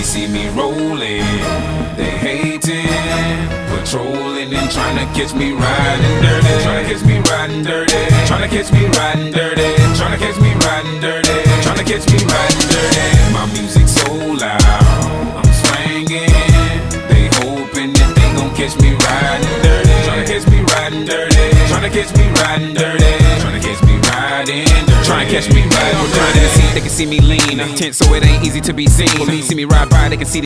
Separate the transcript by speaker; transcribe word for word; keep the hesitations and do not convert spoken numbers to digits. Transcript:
Speaker 1: see me rolling, they hating, patrolling and trying to catch me riding dirty, trying to catch me riding dirty, trying to catch me riding dirty, trying to catch me riding dirty, trying to catch me riding dirty. My music so loud, I'm swinging, they hoping that they gon' catch me riding dirty, trying to catch me riding dirty, trying to catch me riding dirty, trying to catch me riding dirty, trying to catch me riding dirty. They can see me lean, tense so it ain't easy to be seen. When they see me ride by, they can see